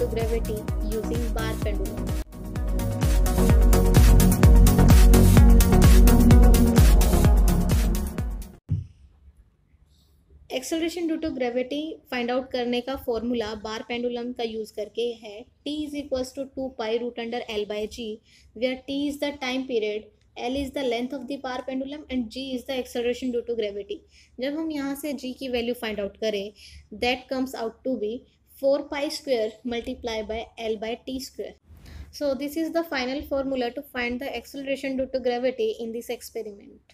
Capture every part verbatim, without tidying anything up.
to gravity using bar pendulum. Acceleration due to gravity find out करने का formula bar pendulum का use करके है t is equals to two pi root under L by G, where t is the time period, l is the length of the bar pendulum and g is the acceleration due to gravity. जब हम यहाँ से g की value find out करें, that comes out to be four pi square multiply by l by T square. So this is the final formula to find the acceleration due to gravity in this experiment.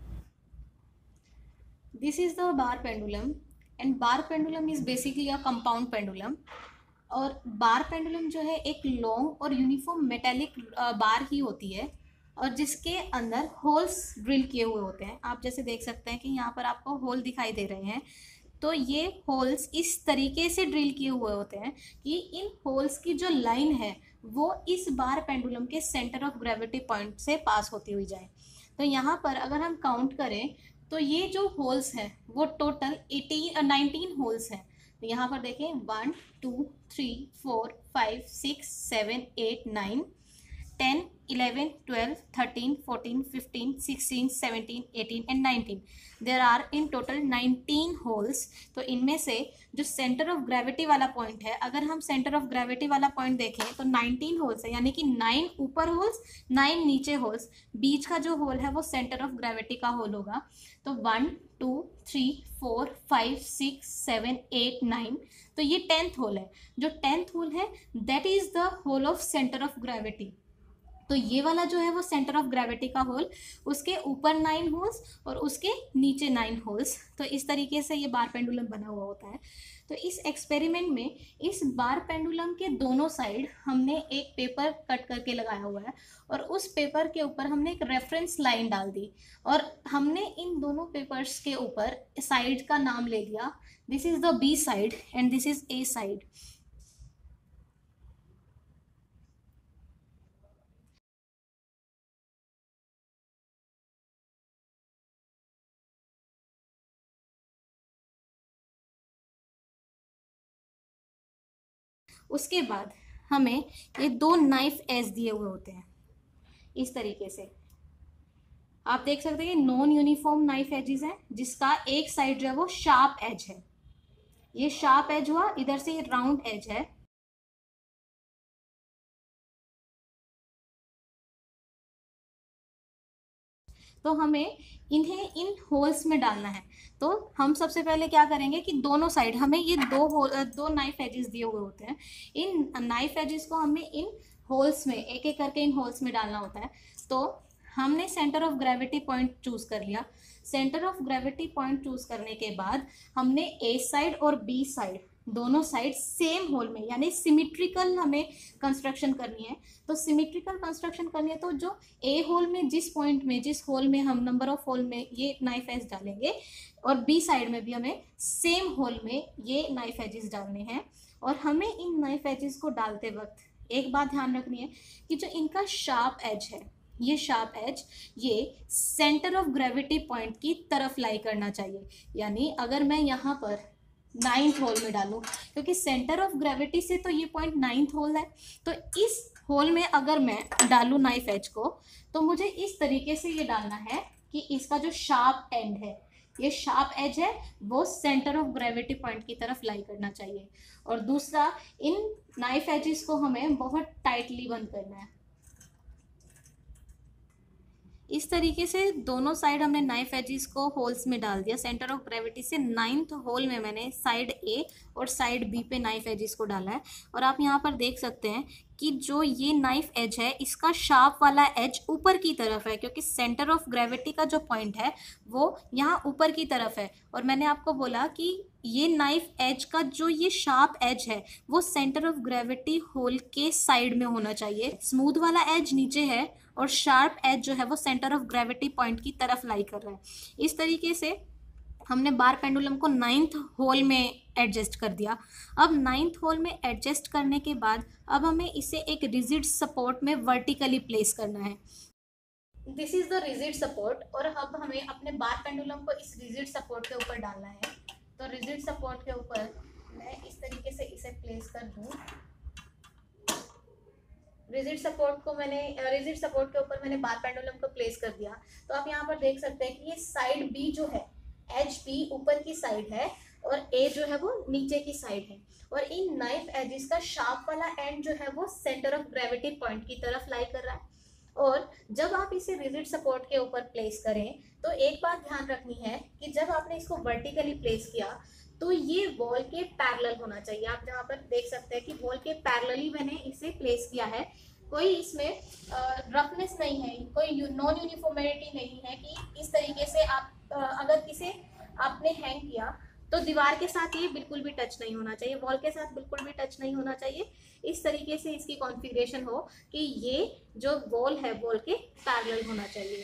This is the bar pendulum and bar pendulum is basically a compound pendulum. और बार pendulum जो है एक long और uniform metallic बार ही होती है और जिसके अंदर होल्स ड्रिल किए हुए होते हैं. आप जैसे देख सकते हैं कि यहाँ पर आपको होल दिखाई दे रहे हैं, तो ये होल्स इस तरीके से ड्रिल किए हुए होते हैं कि इन होल्स की जो लाइन है वो इस बार पेंडुलम के सेंटर ऑफ ग्रेविटी पॉइंट से पास होती हुई जाए. तो यहाँ पर अगर हम काउंट करें तो ये जो होल्स हैं वो टोटल एटीन नाइनटीन होल्स हैं. तो यहाँ पर देखें one two three four five six seven eight nine ten eleven twelve thirteen fourteen fifteen sixteen seventeen eighteen and nineteen. There are in total nineteen holes. तो इनमें से जो सेंटर ऑफ ग्रेविटी वाला पॉइंट है, अगर हम सेंटर ऑफ ग्रेविटी वाला point देखें तो नाइनटीन होल्स है, यानी कि नाइन ऊपर होल्स नाइन नीचे होल्स. बीच का जो होल है वो सेंटर ऑफ ग्रेविटी का होल होगा. तो one two three four five six seven eight nine. तो ये टेंथ होल है. जो टेंथ होल है that is the hole of centre of gravity. तो ये वाला जो है वो सेंटर ऑफ ग्रेविटी का होल, उसके ऊपर नाइन होल्स और उसके नीचे नाइन होल्स. तो इस तरीके से ये बार पेंडुलम बना हुआ होता है. तो इस एक्सपेरिमेंट में इस बार पेंडुलम के दोनों साइड हमने एक पेपर कट करके लगाया हुआ है और उस पेपर के ऊपर हमने एक रेफरेंस लाइन डाल दी और हमने इन दोनों पेपर्स के ऊपर साइड का नाम ले दिया. This is the B side and this is A side. उसके बाद हमें ये दो नाइफ एज दिए हुए होते हैं इस तरीके से. आप देख सकते हैं ये नॉन यूनिफॉर्म नाइफ एजेस हैं जिसका एक साइड जो है वो शार्प एज है. ये शार्प एज हुआ, इधर से ये राउंड एज है. तो हमें इन्हें इन होल्स में डालना है. तो हम सबसे पहले क्या करेंगे कि दोनों साइड हमें ये दो होल दो नाइफ एजेस दिए हुए होते हैं. इन नाइफ एजेस को हमें इन होल्स में एक एक करके इन होल्स में डालना होता है. तो हमने centre of gravity point choose कर लिया. Centre of gravity point choose करने के बाद हमने ए साइड और बी साइड दोनों साइड सेम होल में, यानी सिमेट्रिकल हमें कंस्ट्रक्शन करनी है. तो सिमेट्रिकल कंस्ट्रक्शन करनी है तो जो ए होल में जिस पॉइंट में जिस होल में हम नंबर ऑफ होल में ये नाइफ एज डालेंगे और बी साइड में भी हमें सेम होल में ये नाइफ एजेस डालने हैं. और हमें इन नाइफ एजेस को डालते वक्त एक बात ध्यान रखनी है कि जो इनका शार्प एज है, ये शार्प एज ये सेंटर ऑफ ग्रेविटी पॉइंट की तरफ लाई करना चाहिए. यानी अगर मैं यहाँ पर नाइन्थ होल में डालूं, क्योंकि सेंटर ऑफ ग्रेविटी से तो ये पॉइंट नाइन्थ होल है, तो इस होल में अगर मैं डालूं नाइफ एज को तो मुझे इस तरीके से ये डालना है कि इसका जो शार्प एंड है, ये शार्प एज है, वो सेंटर ऑफ ग्रेविटी पॉइंट की तरफ लाई करना चाहिए. और दूसरा, इन नाइफ एजेस को हमें बहुत टाइटली बंद करना है. इस तरीके से दोनों साइड हमने नाइफ एजेस को होल्स में डाल दिया. सेंटर ऑफ ग्रेविटी से नाइन्थ होल में मैंने साइड ए और साइड बी पे नाइफ एजेस को डाला है. और आप यहाँ पर देख सकते हैं कि जो ये नाइफ एज है इसका शार्प वाला एज ऊपर की तरफ है, क्योंकि सेंटर ऑफ ग्रेविटी का जो पॉइंट है वो यहाँ ऊपर की तरफ है. और मैंने आपको बोला कि ये नाइफ एज का जो ये शार्प एज है वो सेंटर ऑफ ग्रेविटी होल के साइड में होना चाहिए. स्मूथ वाला एज नीचे है और शार्प एज जो है वो सेंटर ऑफ ग्रेविटी पॉइंट की तरफ लाई कर रहा है. इस तरीके से हमने बार पेंडुलम को नाइन्थ होल में एडजस्ट कर दिया. अब नाइन्थ होल में एडजस्ट करने के बाद अब हमें इसे एक रिजिड सपोर्ट में वर्टिकली प्लेस करना है. This is the rigid support. और अब हमें अपने बार पेंडुलम को इस रिजिड सपोर्ट के ऊपर डालना है. तो रिजिड सपोर्ट के ऊपर मैं इस तरीके से इसे प्लेस कर दूँ रिजिड सपोर्ट को मैंने रिजिड सपोर्ट के ऊपर मैंने बार पेंडुलम को प्लेस कर दिया, तो आप यहाँ पर देख सकते हैं कि ये साइड बी जो है, एच बी ऊपर की साइड है और ए जो है वो नीचे की साइड है, और इन नाइफ एजिस का शार्प वाला एंड जो है वो सेंटर ऑफ ग्रेविटी पॉइंट की तरफ लाई कर रहा है। और जब आप इसे रिजिड सपोर्ट के ऊपर प्लेस करें तो एक बात ध्यान रखनी है कि जब आपने इसको वर्टिकली प्लेस किया तो ये वॉल के पैरेलल होना चाहिए। आप जहाँ पर देख सकते हैं कि वॉल के पैरेलली मैंने इसे प्लेस किया है, कोई इसमें रफनेस नहीं है, कोई नॉन यूनिफॉर्मिटी नहीं है कि इस तरीके से आप आ, अगर किसे आपने हैंग किया तो दीवार के साथ ये बिल्कुल भी टच नहीं होना चाहिए, वॉल के साथ बिल्कुल भी टच नहीं होना चाहिए। इस तरीके से इसकी कॉन्फ़िगरेशन हो कि ये जो वॉल है वॉल के पैरेलल होना चाहिए।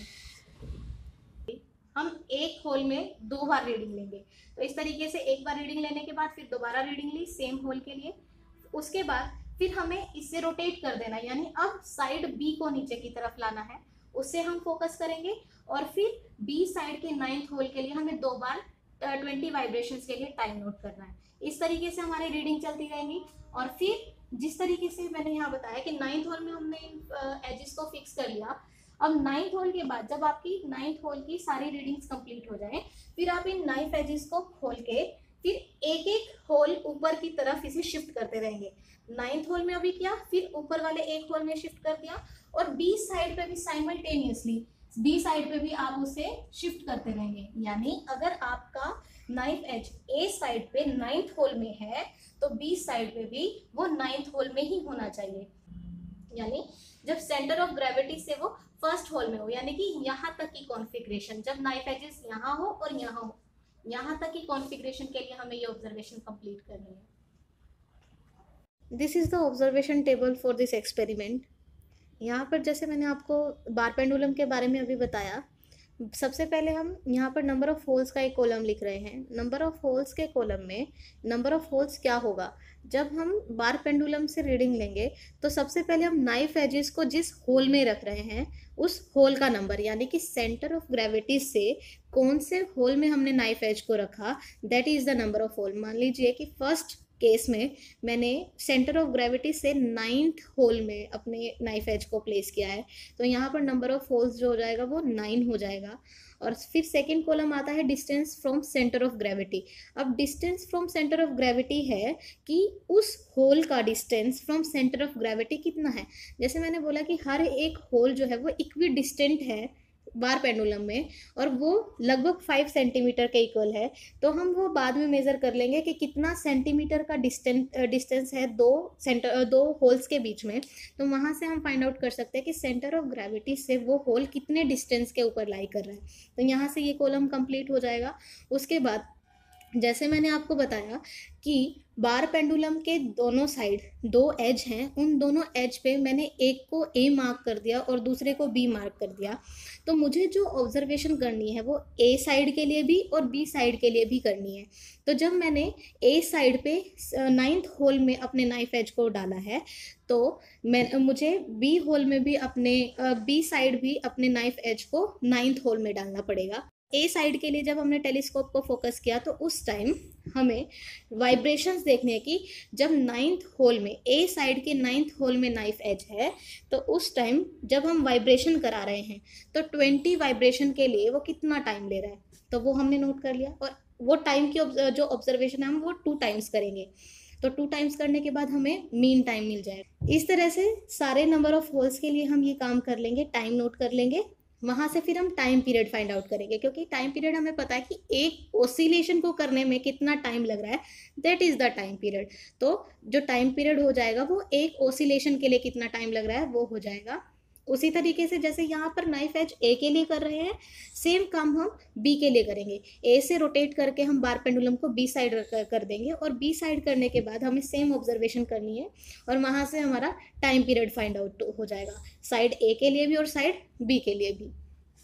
हम एक होल में दो बार रीडिंग लेंगे, तो इस तरीके से एक बार रीडिंग लेने के बाद फिर दोबारा रीडिंग ली सेम होल के लिए, उसके बाद फिर हमें इससे रोटेट कर देना, यानी अब साइड बी को नीचे की तरफ लाना है, उससे हम फोकस करेंगे। और फिर बी साइड के नाइन्थ होल के लिए हमें दो बार ट्वेंटी वाइब्रेशंस के लिए टाइम नोट करना है। इस तरीके से हमारी रीडिंग चलती रहेंगी। और फिर जिस तरीके से मैंने यहाँ बताया कि नाइन्थ होल में हमने एजिस को फिक्स कर लिया, अब नाइन्थ होल के बाद जब आपकी नाइन्थ होल की सारी रीडिंग्स कंप्लीट हो जाए, फिर आप इन नाइफ एजिस को खोल के फिर एक एक होल ऊपर की तरफ इसे शिफ्ट करते रहेंगे। नाइन्थ होल में अभी किया, फिर ऊपर वाले एक होल में शिफ्ट कर दिया, और बी साइड पे भी साइमल्टेनियसली बी साइड पे भी आप उसे शिफ्ट करते रहेंगे। यानी अगर आपका नाइफ एज ए साइड पे नाइन्थ होल में है तो बी साइड पे भी वो नाइन्थ होल में ही होना चाहिए, यानी जब सेंटर ऑफ ग्रेविटी से वो फर्स्ट होल में हो, यानी कि यहाँ तक की कॉन्फ़िगरेशन, जब नाइफ एजेस यहाँ हो और यहाँ हो, यहाँ तक की कॉन्फ़िगरेशन के लिए हमें ये ऑब्जर्वेशन कंप्लीट करनी है। This is the observation table for this experiment. यहाँ पर जैसे मैंने आपको बार पेंडुलम के बारे में अभी बताया, सबसे पहले हम यहाँ पर नंबर ऑफ होल्स का एक कॉलम लिख रहे हैं। नंबर ऑफ होल्स के कॉलम में नंबर ऑफ होल्स क्या होगा, जब हम बार पेंडुलम से रीडिंग लेंगे तो सबसे पहले हम नाइफ एजेस को जिस होल में रख रहे हैं उस होल का नंबर, यानी कि सेंटर ऑफ ग्रेविटी से कौन से होल में हमने नाइफ एज को रखा, that is the number of hole. मान लीजिए कि फर्स्ट केस में मैंने सेंटर ऑफ ग्रेविटी से नाइन्थ होल में अपने नाइफ एज को प्लेस किया है, तो यहाँ पर नंबर ऑफ होल्स जो हो जाएगा वो नाइन हो जाएगा। और फिर सेकंड कॉलम आता है distance from centre of gravity. अब distance from centre of gravity है कि उस होल का distance from centre of gravity कितना है। जैसे मैंने बोला कि हर एक होल जो है वो इक्वी डिस्टेंट है बार पेंडुलम में, और वो लगभग फाइव सेंटीमीटर के इक्वल है, तो हम वो बाद में मेज़र कर लेंगे कि कितना सेंटीमीटर का डिस्टेंस डिस्टेंस है दो सेंटर दो होल्स के बीच में। तो वहाँ से हम फाइंड आउट कर सकते हैं कि सेंटर ऑफ ग्रेविटी से वो होल कितने डिस्टेंस के ऊपर लाई कर रहा है। तो यहाँ से ये कॉलम कंप्लीट हो जाएगा। उसके बाद जैसे मैंने आपको बताया कि बार पेंडुलम के दोनों साइड दो एज हैं, उन दोनों एज पे मैंने एक को ए मार्क कर दिया और दूसरे को बी मार्क कर दिया। तो मुझे जो ऑब्जर्वेशन करनी है वो ए साइड के लिए भी और बी साइड के लिए भी करनी है। तो जब मैंने ए साइड पे नाइन्थ होल में अपने नाइफ एज को डाला है, तो मैं मुझे बी होल में भी अपने बी साइड भी अपने नाइफ एज को नाइन्थ होल में डालना पड़ेगा। ए साइड के लिए जब हमने टेलीस्कोप को फोकस किया तो उस टाइम हमें वाइब्रेशंस देखने हैं कि जब नाइन्थ होल में ए साइड के नाइन्थ होल में नाइफ एज है तो उस टाइम जब हम वाइब्रेशन करा रहे हैं तो ट्वेंटी वाइब्रेशन के लिए वो कितना टाइम ले रहा है, तो वो हमने नोट कर लिया। और वो टाइम की जो ऑब्जर्वेशन है हम वो टू टाइम्स करेंगे, तो टू टाइम्स करने के बाद हमें मीन टाइम मिल जाएगा। इस तरह से सारे नंबर ऑफ होल्स के लिए हम ये काम कर लेंगे, टाइम नोट कर लेंगे। वहाँ से फिर हम टाइम पीरियड फाइंड आउट करेंगे, क्योंकि टाइम पीरियड हमें पता है कि एक ओसिलेशन को करने में कितना टाइम लग रहा है, that is the time period. तो जो टाइम पीरियड हो जाएगा वो एक ओसिलेशन के लिए कितना टाइम लग रहा है वो हो जाएगा। उसी तरीके से जैसे यहाँ पर नाइफ एज ए के लिए कर रहे हैं, सेम काम हम बी के लिए करेंगे। ए से रोटेट करके हम बार पेंडुलम को बी साइड कर देंगे, और बी साइड करने के बाद हमें सेम ऑब्जर्वेशन करनी है, और वहाँ से हमारा टाइम पीरियड फाइंड आउट हो जाएगा, साइड ए के लिए भी और साइड बी के लिए भी।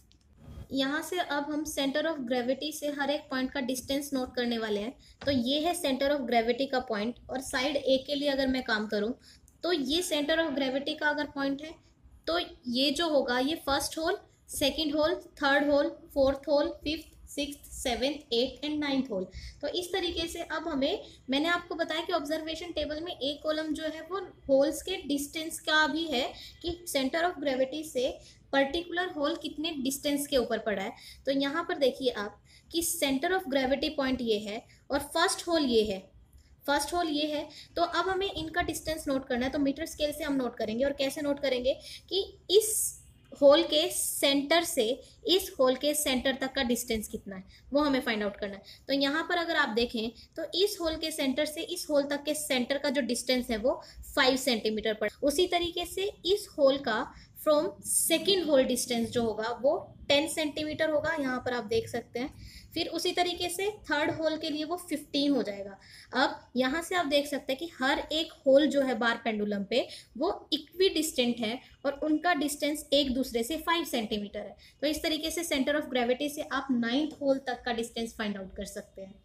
यहाँ से अब हम सेंटर ऑफ ग्रेविटी से हर एक पॉइंट का डिस्टेंस नोट करने वाले हैं। तो ये है सेंटर ऑफ ग्रेविटी का पॉइंट, और साइड ए के लिए अगर मैं काम करूँ तो ये सेंटर ऑफ ग्रेविटी का अगर पॉइंट है तो ये जो होगा ये first hole, second hole, third hole, fourth hole, fifth, sixth, seventh, eight and ninth hole. तो इस तरीके से अब हमें, मैंने आपको बताया कि ऑब्जर्वेशन टेबल में एक कॉलम जो है वो होल्स के डिस्टेंस का भी है कि सेंटर ऑफ ग्रेविटी से पर्टिकुलर होल कितने डिस्टेंस के ऊपर पड़ा है। तो यहाँ पर देखिए आप कि सेंटर ऑफ ग्रेविटी पॉइंट ये है और फर्स्ट होल ये है, फर्स्ट होल ये है। तो अब हमें इनका डिस्टेंस नोट करना है, तो मीटर स्केल से हम नोट करेंगे। और कैसे नोट करेंगे कि इस होल के सेंटर से इस होल के सेंटर तक का डिस्टेंस कितना है वो हमें फाइंड आउट करना है। तो यहाँ पर अगर आप देखें तो इस होल के सेंटर से इस होल तक के सेंटर का जो डिस्टेंस है वो फाइव सेंटीमीटर पर। उसी तरीके से इस होल का फ्रॉम सेकेंड होल डिस्टेंस जो होगा वो टेन सेंटीमीटर होगा, यहाँ पर आप देख सकते हैं। फिर उसी तरीके से थर्ड होल के लिए वो फिफ्टीन हो जाएगा। अब यहाँ से आप देख सकते हैं कि हर एक होल जो है बार पेंडुलम पे वो इक्वी डिस्टेंट है और उनका डिस्टेंस एक दूसरे से फाइव सेंटीमीटर है। तो इस तरीके से सेंटर ऑफ ग्रेविटी से आप नाइन्थ होल तक का डिस्टेंस फाइंड आउट कर सकते हैं।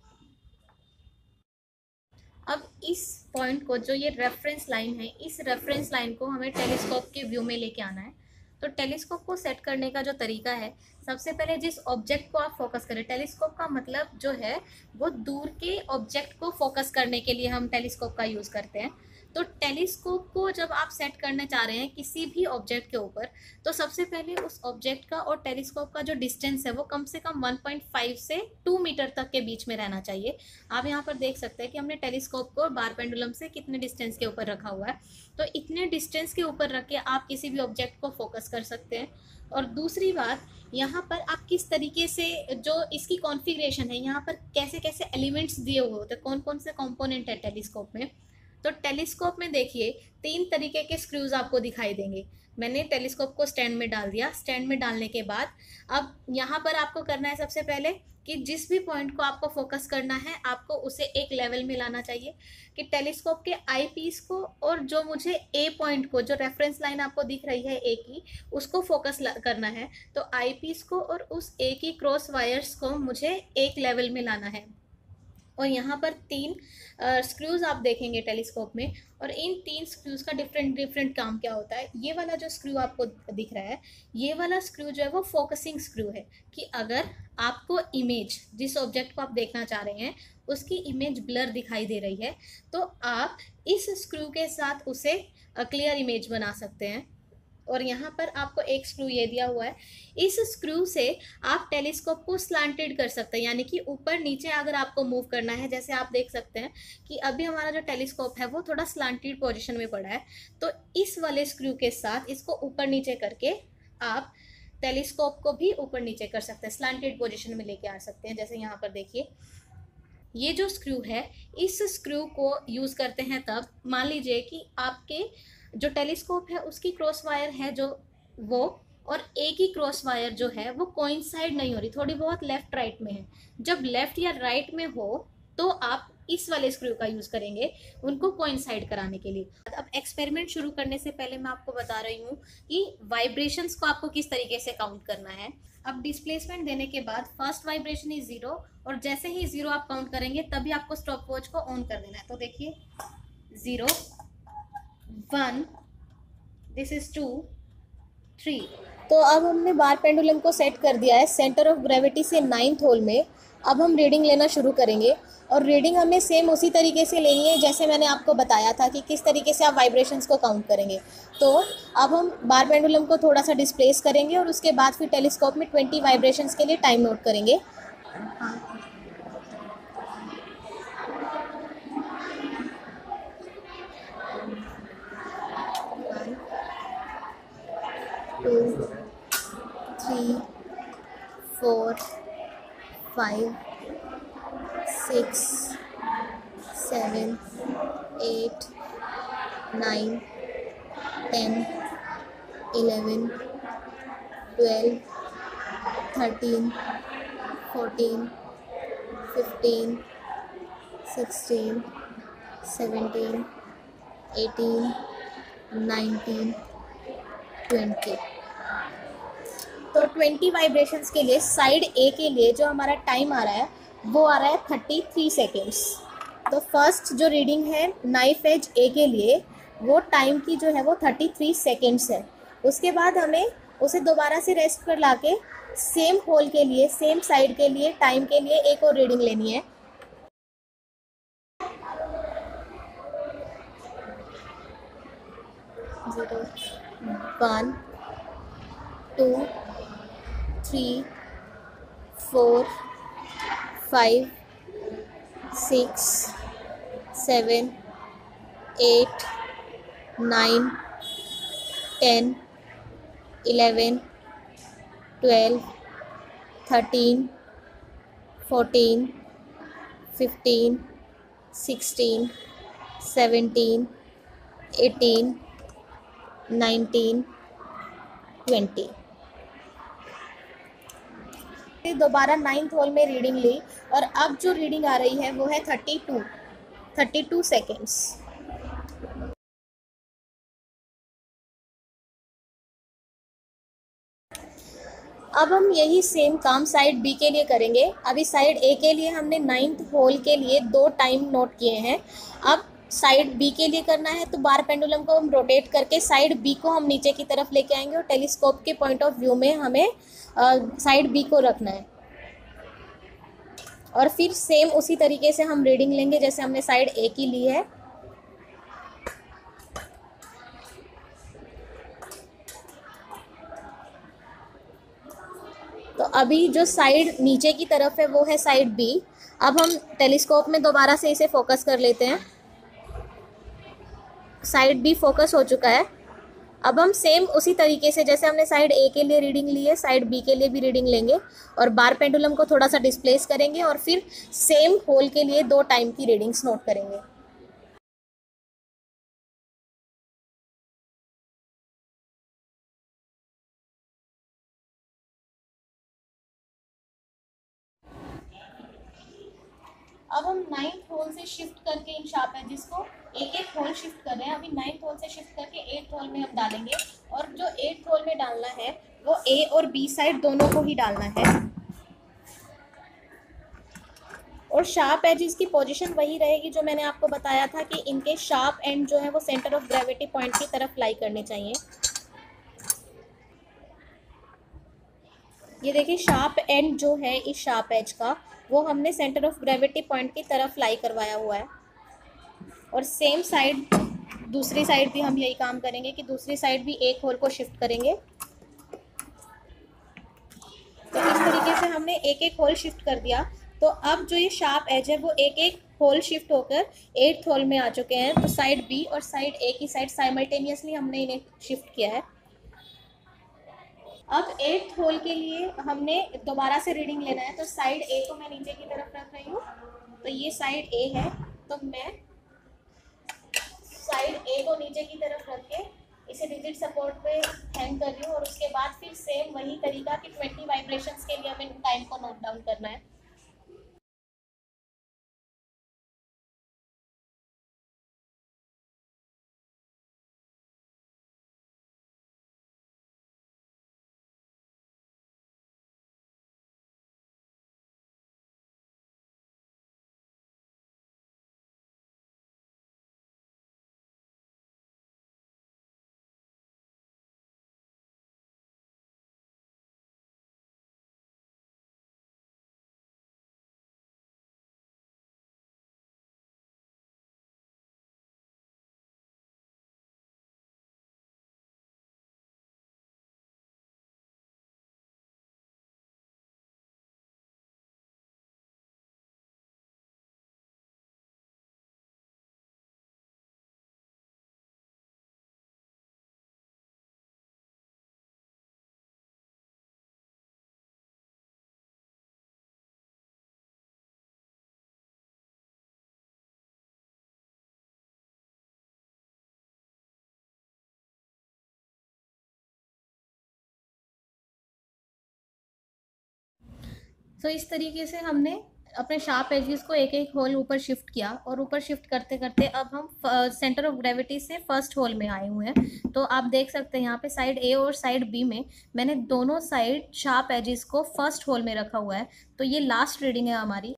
अब इस पॉइंट को, जो ये रेफरेंस लाइन है, इस रेफरेंस लाइन को हमें टेलीस्कोप के व्यू में लेके आना है। तो टेलीस्कोप को सेट करने का जो तरीका है, सबसे पहले जिस ऑब्जेक्ट को आप फोकस करें, टेलीस्कोप का मतलब जो है वो दूर के ऑब्जेक्ट को फोकस करने के लिए हम टेलीस्कोप का यूज़ करते हैं। तो टेलीस्कोप को जब आप सेट करना चाह रहे हैं किसी भी ऑब्जेक्ट के ऊपर, तो सबसे पहले उस ऑब्जेक्ट का और टेलीस्कोप का जो डिस्टेंस है वो कम से कम वन पॉइंट फाइव से टू मीटर तक के बीच में रहना चाहिए। आप यहाँ पर देख सकते हैं कि हमने टेलीस्कोप को बार पेंडुलम से कितने डिस्टेंस के ऊपर रखा हुआ है। तो इतने डिस्टेंस के ऊपर रख के आप किसी भी ऑब्जेक्ट को फोकस कर सकते हैं। और दूसरी बात, यहाँ पर आप किस तरीके से, जो इसकी कॉन्फ़िगरेशन है, यहाँ पर कैसे कैसे एलिमेंट्स दिए हुए होते हैं, कौन कौन से कंपोनेंट है टेलीस्कोप में। तो टेलीस्कोप में देखिए तीन तरीके के स्क्रूज आपको दिखाई देंगे। मैंने टेलीस्कोप को स्टैंड में डाल दिया। स्टैंड में डालने के बाद अब यहाँ पर आपको करना है सबसे पहले कि जिस भी पॉइंट को आपको फोकस करना है आपको उसे एक लेवल में लाना चाहिए कि टेलीस्कोप के आई पीस को और जो मुझे ए पॉइंट को, जो रेफरेंस लाइन आपको दिख रही है ए की, उसको फोकस करना है। तो आई पीस को और उस ए की क्रॉस वायर्स को मुझे एक लेवल में लाना है। और यहाँ पर तीन स्क्रूज आप देखेंगे टेलीस्कोप में, और इन तीन स्क्रूज का डिफरेंट डिफरेंट काम क्या होता है। ये वाला जो स्क्रू आपको दिख रहा है, ये वाला स्क्रू जो है वो फोकसिंग स्क्रू है कि अगर आपको इमेज, जिस ऑब्जेक्ट को आप देखना चाह रहे हैं उसकी इमेज ब्लर दिखाई दे रही है, तो आप इस स्क्रू के साथ उसे क्लियर इमेज बना सकते हैं। और यहाँ पर आपको एक स्क्रू ये दिया हुआ है, इस स्क्रू से आप टेलीस्कोप को स्लांटेड कर सकते हैं, यानी कि ऊपर नीचे अगर आपको मूव करना है। जैसे आप देख सकते हैं कि अभी हमारा जो टेलीस्कोप है वो थोड़ा स्लांटेड पोजीशन में पड़ा है, तो इस वाले स्क्रू के साथ इसको ऊपर नीचे करके आप टेलीस्कोप को भी ऊपर नीचे कर सकते हैं, स्लांटेड पोजीशन में लेके आ सकते हैं। जैसे यहाँ पर देखिए ये जो स्क्रू है, इस स्क्रू को यूज़ करते हैं तब, मान लीजिए कि आपके जो टेलीस्कोप है उसकी क्रॉस वायर है जो वो, और ए की क्रॉस वायर जो है वो कोइंसाइड नहीं हो रही, थोड़ी बहुत लेफ्ट राइट में है। जब लेफ्ट या राइट में हो तो आप इस वाले स्क्रू का यूज़ करेंगे उनको कोइंसाइड कराने के लिए। अब एक्सपेरिमेंट शुरू करने से पहले मैं आपको बता रही हूँ कि वाइब्रेशंस को आपको किस तरीके से काउंट करना है। अब डिस्प्लेसमेंट देने के बाद फर्स्ट वाइब्रेशन इज ज़ीरो, और जैसे ही ज़ीरो आप काउंट करेंगे तभी आपको स्टॉप वॉच को ऑन कर देना है। तो देखिए zero, one, this is two, three. तो अब हमने बार पेंडुलम को सेट कर दिया है सेंटर ऑफ ग्रेविटी से नाइन्थ होल में। अब हम रीडिंग लेना शुरू करेंगे, और रीडिंग हमें सेम उसी तरीके से लेनी है जैसे मैंने आपको बताया था कि किस तरीके से आप वाइब्रेशंस को काउंट करेंगे। तो अब हम बार पेंडुलम को थोड़ा सा डिस्प्लेस करेंगे और उसके बाद फिर टेलीस्कोप में ट्वेंटी वाइब्रेशंस के लिए टाइम नोट करेंगे। Two, three, four, five, six, seven, eight, nine, ten, eleven, twelve, thirteen, fourteen, fifteen, sixteen, seventeen, eighteen, nineteen, twenty. तो ट्वेंटी वाइब्रेशंस के लिए साइड ए के लिए जो हमारा टाइम आ रहा है वो आ रहा है थर्टी थ्री सेकेंड्स। तो फर्स्ट जो रीडिंग है नाइफ एज ए के लिए, वो टाइम की जो है वो थर्टी थ्री सेकेंड्स है। उसके बाद हमें उसे दोबारा से रेस्ट पर लाके सेम होल के लिए, सेम साइड के लिए, टाइम के लिए एक और रीडिंग लेनी है। Zero, one, two, three, four, five, six, seven, eight, nine, ten, eleven, twelve, thirteen, fourteen, fifteen, sixteen, seventeen, eighteen, nineteen, twenty. दोबारा नाइन्थ होल में रीडिंग ली और अब जो रीडिंग आ रही है वो है thirty two, thirty two seconds. अब हम यही सेम काम साइड बी के लिए करेंगे। अभी साइड ए के लिए हमने नाइन्थ होल के लिए दो टाइम नोट किए हैं। अब साइड बी के लिए करना है तो बार पेंडुलम को हम रोटेट करके साइड बी को हम नीचे की तरफ लेके आएंगे और टेलीस्कोप के पॉइंट ऑफ व्यू में हमें साइड बी को रखना है। और फिर सेम उसी तरीके से हम रीडिंग लेंगे जैसे हमने साइड ए की ली है। तो अभी जो साइड नीचे की तरफ है वो है साइड बी। अब हम टेलीस्कोप में दोबारा से इसे फोकस कर लेते हैं। साइड बी फोकस हो चुका है। अब हम सेम उसी तरीके से जैसे हमने साइड ए के लिए रीडिंग ली है साइड बी के लिए भी रीडिंग लेंगे और बार पेंडुलम को थोड़ा सा डिस्प्लेस करेंगे और फिर सेम होल के लिए दो टाइम की रीडिंग्स नोट करेंगे। अब हम नाइन्थ होल से शिफ्ट करके इन शार्प एजेस को एक एक होल शिफ्ट कर रहे हैं। अभी नाइन्थ होल से शिफ्ट करके एट्थ होल में हम डालेंगे और जो एट्थ होल में डालना है वो ए और बी साइड दोनों को ही डालना है। और शार्प एजेस की पोजीशन वही रहेगी जो मैंने आपको बताया था कि इनके शार्प एंड जो है वो सेंटर ऑफ ग्रेविटी पॉइंट की तरफ लाई करने चाहिए। ये देखिए शार्प एंड जो है इस शार्प एज का वो हमने सेंटर ऑफ ग्रेविटी पॉइंट की तरफ लाई करवाया हुआ है। और सेम साइड दूसरी साइड भी हम यही काम करेंगे कि दूसरी साइड भी एक होल को शिफ्ट करेंगे। तो इस तरीके से हमने एक एक होल शिफ्ट कर दिया। तो अब जो ये शार्प एज है वो एक एक होल शिफ्ट होकर एट्थ होल में आ चुके हैं। तो साइड बी और साइड ए की साइड साइमल्टेनियसली हमने इन्हें शिफ्ट किया है। अब एट्थ होल के लिए हमने दोबारा से रीडिंग लेना है। तो साइड ए को मैं नीचे की तरफ रख रही हूँ। तो ये साइड ए है तो मैं साइड ए को नीचे की तरफ रख के इसे रिजिड सपोर्ट पे हैंग कर रही हूँ और उसके बाद फिर सेम वही तरीका कि ट्वेंटी वाइब्रेशंस के लिए हमें टाइम को नोट डाउन करना है। तो इस तरीके से हमने अपने शार्प एजेस को एक एक होल ऊपर शिफ्ट किया और ऊपर शिफ्ट करते करते अब हम सेंटर ऑफ ग्रेविटी से फर्स्ट होल में आए हुए हैं। तो आप देख सकते हैं यहाँ पे साइड ए और साइड बी में मैंने दोनों साइड शार्प एजेस को फर्स्ट होल में रखा हुआ है। तो ये लास्ट रीडिंग है हमारी।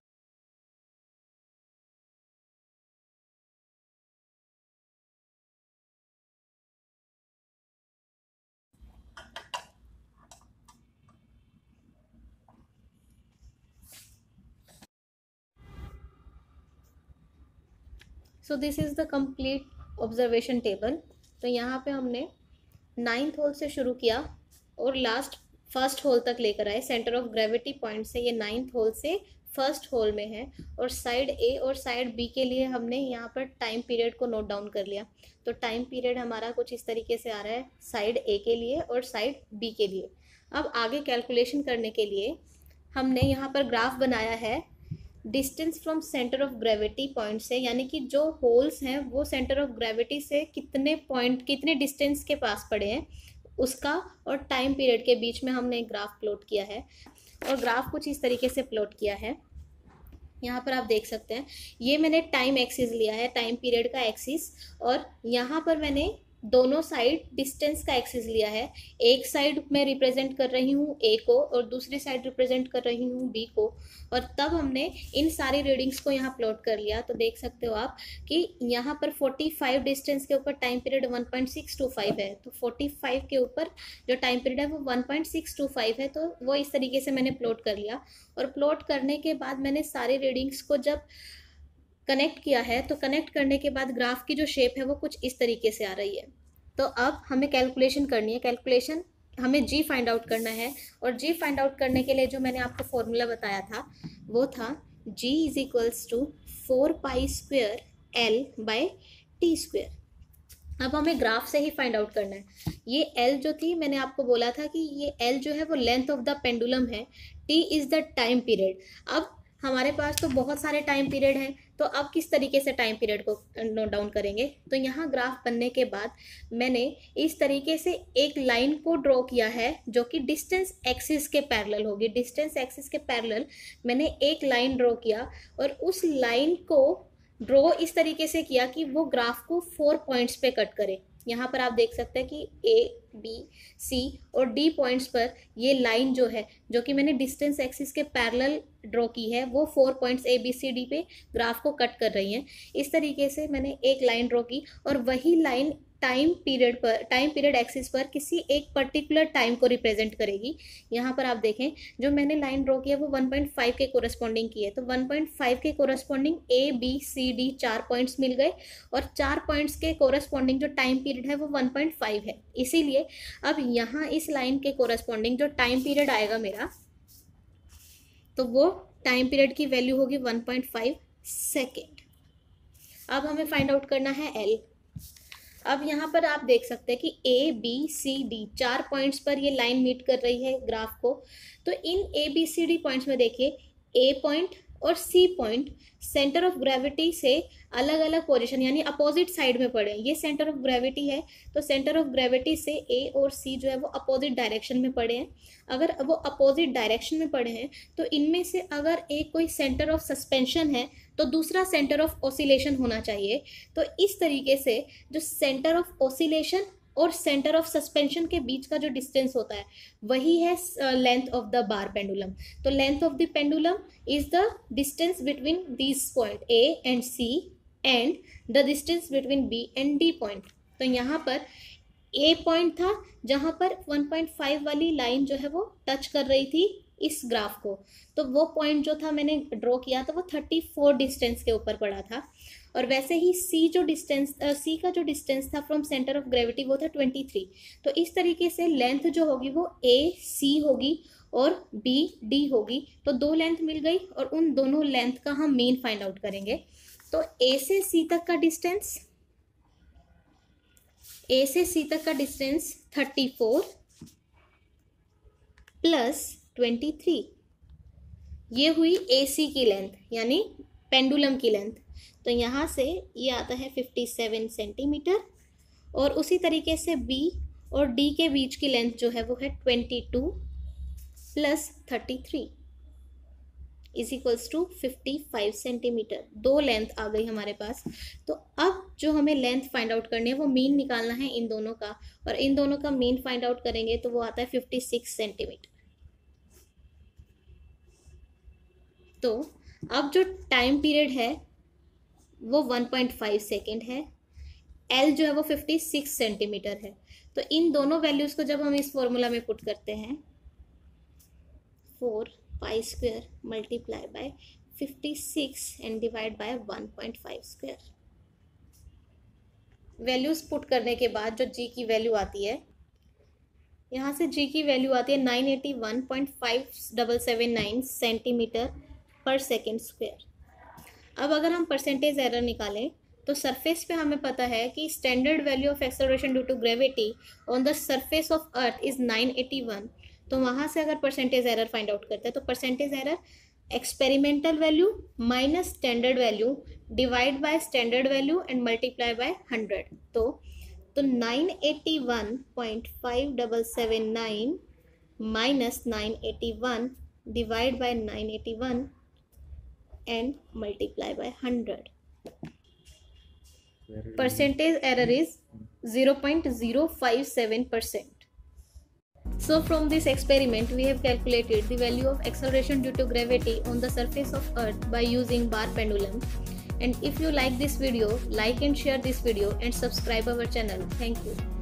So this is the complete observation table. तो यहाँ पे हमने नाइन्थ होल से शुरू किया और लास्ट फर्स्ट होल तक लेकर आए। सेंटर ऑफ ग्रेविटी पॉइंट से ये नाइन्थ होल से फर्स्ट होल में है, और साइड ए और साइड बी के लिए हमने यहाँ पर टाइम पीरियड को नोट डाउन कर लिया। तो टाइम पीरियड हमारा कुछ इस तरीके से आ रहा है साइड ए के लिए और साइड बी के लिए। अब आगे कैलकुलेशन करने के लिए हमने यहाँ पर ग्राफ बनाया है distance from centre of gravity point से, यानी कि जो होल्स हैं वो सेंटर ऑफ ग्रेविटी से कितने पॉइंट कितने डिस्टेंस के पास पड़े हैं उसका, और टाइम पीरियड के बीच में हमने एक ग्राफ प्लॉट किया है। और ग्राफ कुछ इस तरीके से प्लॉट किया है। यहाँ पर आप देख सकते हैं, ये मैंने टाइम एक्सिस लिया है, टाइम पीरियड का एक्सिस, और यहाँ पर मैंने दोनों साइड डिस्टेंस का एक्सिस लिया है। एक साइड मैं रिप्रेजेंट कर रही हूँ ए को और दूसरी साइड रिप्रेजेंट कर रही हूँ बी को, और तब हमने इन सारी रीडिंग्स को यहाँ प्लॉट कर लिया। तो देख सकते हो आप कि यहाँ पर पैंतालीस डिस्टेंस के ऊपर time period one point six two five है, तो पैंतालीस के ऊपर जो टाइम पीरियड है वो one point six two five है। तो वो इस तरीके से मैंने प्लॉट कर लिया, और प्लॉट करने के बाद मैंने सारी रीडिंग्स को जब कनेक्ट किया है, तो कनेक्ट करने के बाद ग्राफ की जो शेप है वो कुछ इस तरीके से आ रही है। तो अब हमें कैलकुलेशन करनी है। कैलकुलेशन हमें जी फाइंड आउट करना है, और जी फाइंड आउट करने के लिए जो मैंने आपको फॉर्मूला बताया था वो था g is equals to four pi square L by T square. अब हमें ग्राफ से ही फाइंड आउट करना है। ये एल जो थी, मैंने आपको बोला था कि ये एल जो है वो लेंथ ऑफ द पेंडुलम है, T is the time period. अब हमारे पास तो बहुत सारे टाइम पीरियड हैं, तो अब किस तरीके से टाइम पीरियड को नोट डाउन करेंगे। तो यहाँ ग्राफ बनने के बाद मैंने इस तरीके से एक लाइन को ड्रॉ किया है जो कि डिस्टेंस एक्सिस के पैरेलल होगी। डिस्टेंस एक्सिस के पैरेलल मैंने एक लाइन ड्रॉ किया, और उस लाइन को ड्रॉ इस तरीके से किया कि वो ग्राफ को फोर पॉइंट्स पे कट करे। यहाँ पर आप देख सकते हैं कि ए, बी, सी और डी पॉइंट्स पर ये लाइन जो है, जो कि मैंने डिस्टेंस एक्सिस के पैरेलल ड्रॉ की है, वो four points A B C D पे ग्राफ को कट कर रही हैं। इस तरीके से मैंने एक लाइन ड्रॉ की, और वही लाइन टाइम पीरियड पर टाइम पीरियड एक्सिस पर किसी एक पर्टिकुलर टाइम को रिप्रेजेंट करेगी। यहाँ पर आप देखें, जो मैंने लाइन ड्रॉ की है वो वन पॉइंट फाइव के कोरस्पॉन्डिंग की है, तो वन पॉइंट फाइव के corresponding A B C D चार पॉइंट्स मिल गए, और चार पॉइंट्स के कोरस्पॉन्डिंग जो टाइम पीरियड है वो वन पॉइंट फाइव है। इसीलिए अब यहाँ इस लाइन के कोरस्पॉन्डिंग जो टाइम पीरियड आएगा मेरा, तो वो टाइम पीरियड की वैल्यू होगी वन पॉइंट फाइव सेकेंड। अब हमें फाइंड आउट करना है एल। अब यहाँ पर आप देख सकते हैं कि ए बी सी डी चार पॉइंट्स पर ये लाइन मीट कर रही है ग्राफ को। तो इन A B C D points में देखिए, ए पॉइंट और C point centre of gravity से अलग अलग पोजीशन यानी अपोजिट साइड में पड़े हैं। ये सेंटर ऑफ ग्रेविटी है, तो सेंटर ऑफ ग्रेविटी से ए और सी जो है वो अपोजिट डायरेक्शन में पड़े हैं। अगर वो अपोजिट डायरेक्शन में पड़े हैं, तो इनमें से अगर एक कोई सेंटर ऑफ सस्पेंशन है तो दूसरा सेंटर ऑफ ऑसिलेशन होना चाहिए। तो इस तरीके से जो सेंटर ऑफ ऑसिलेशन और सेंटर ऑफ सस्पेंशन के बीच का जो डिस्टेंस होता है वही है length of the bar pendulum. तो length of the pendulum is the distance between this point A and C and the distance between B and D point. तो यहाँ पर ए पॉइंट था जहाँ पर वन पॉइंट फाइव वाली line जो है वो टच कर रही थी इस ग्राफ को, तो वो पॉइंट जो था मैंने ड्रॉ किया था वो थर्टी फोर डिस्टेंस के ऊपर पड़ा था। और वैसे ही सी जो डिस्टेंस सी का जो डिस्टेंस था फ्रॉम सेंटर ऑफ ग्रेविटी वो था ट्वेंटी थ्री। तो इस तरीके से लेंथ जो होगी वो ए सी होगी और बी डी होगी। तो दो लेंथ मिल गई, और उन दोनों लेंथ का हम मीन फाइंड आउट करेंगे। तो ए से सी तक का डिस्टेंस ए से सी तक का distance thirty four plus twenty three, ये हुई ए सी की लेंथ यानी पेंडुलम की लेंथ। तो यहाँ से ये आता है फिफ्टी सेवन सेंटीमीटर, और उसी तरीके से बी और डी के बीच की लेंथ जो है वो है twenty two plus thirty three is equals to fifty five centimetre. दो लेंथ आ गई हमारे पास। तो अब जो हमें लेंथ फाइंड आउट करनी है वो मीन निकालना है इन दोनों का, और इन दोनों का मीन फाइंड आउट करेंगे तो वो आता है फिफ्टी सिक्स सेंटीमीटर। तो अब जो टाइम पीरियड है वो वन पॉइंट फाइव सेकेंड है, एल जो है वो फिफ्टी सिक्स सेंटीमीटर है। तो इन दोनों वैल्यूज़ को जब हम इस फॉर्मूला में पुट करते हैं, four pi square multiply by fifty six and divide by one point five square, values put करने के बाद जो जी की वैल्यू आती है, यहाँ से जी की वैल्यू आती है nine eighty one point five double seven nine centimetre per second square. अब अगर हम परसेंटेज एरर निकालें तो सरफेस पे हमें पता है कि standard value of acceleration due to gravity on the surface of earth is nine eighty one. तो वहाँ से अगर परसेंटेज एरर फाइंड आउट करते हैं तो percentage error experimental value minus standard value divide by standard value and multiply by hundred. तो तो nine eighty one point five double seven nine minus nine eighty one divide by nine eighty one and multiply by one hundred. Percentage error is zero point zero five seven percent. So from this experiment we have calculated the value of acceleration due to gravity on the surface of earth by using bar pendulum. And if you like this video, like and share this video and subscribe our channel. Thank you.